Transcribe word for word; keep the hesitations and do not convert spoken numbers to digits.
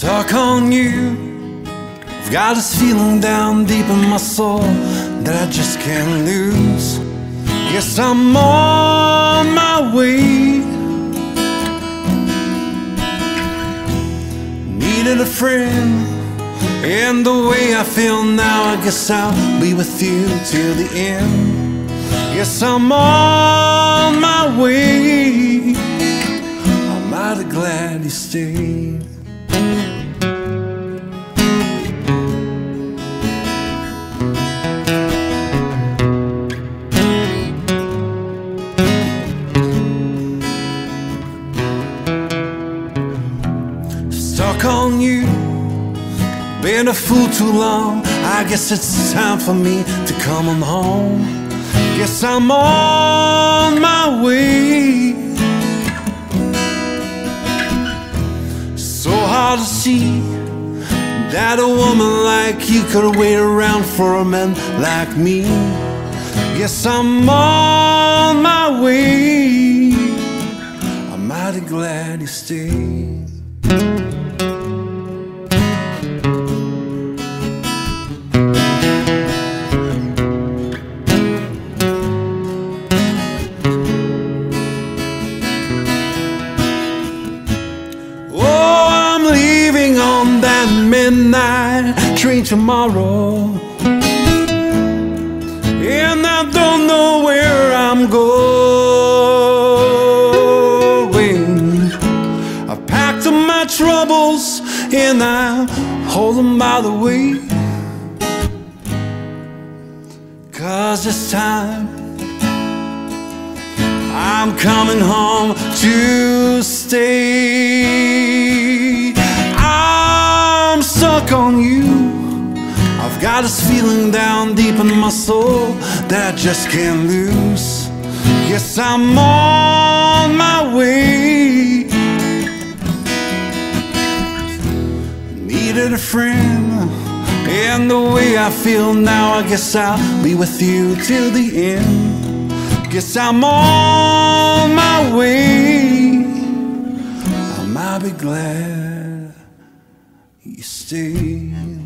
Stuck on you. I've got this feeling down deep in my soul that I just can't lose. Guess I'm on my way. Needed a friend, and the way I feel now, I guess I'll be with you till the end. Guess I'm on my way. I'm mighty glad you stayed. Stuck on you, been a fool too long. I guess it's time for me to come on home. Guess I'm on my way. So hard to see that a woman like you could wait around for a man like me. Guess I'm on my way. I'm mighty glad you stayed. On that midnight train tomorrow, and I don't know where I'm going. I packed up my troubles and I hold them by the way, 'cause this time I'm coming home to stay. I'm stuck on you. I've got this feeling down deep in my soul that I just can't lose. Yes, I'm on my way. Needed a friend, and the way I feel now, I guess I'll be with you till the end. Guess I'm on my way. I might be glad you stayed.